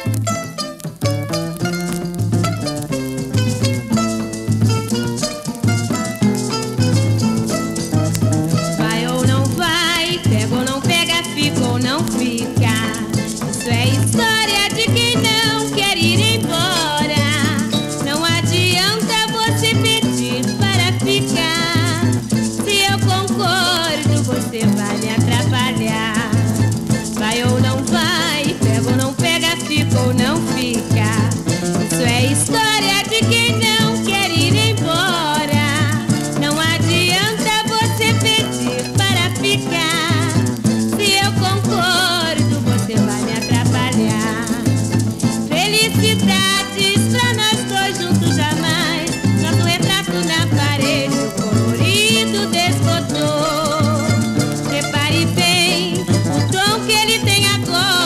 Vai ou não vai, pega ou não pega, fica ou não fica. Isso é história de quem não quer ir embora. Não adianta você pedir para ficar. Se eu concordo, você vai me atrapalhar. Vai ou não vai, pega ou não pega, fica ou não fica. Isso é história de quem não quer ir embora. Não adianta você pedir para ficar. Se eu concordo, você vai me atrapalhar. Felicidades pra nós dois juntos jamais. Nosso retrato na parede, o colorido desbotou. Repare bem o tom que ele tem agora.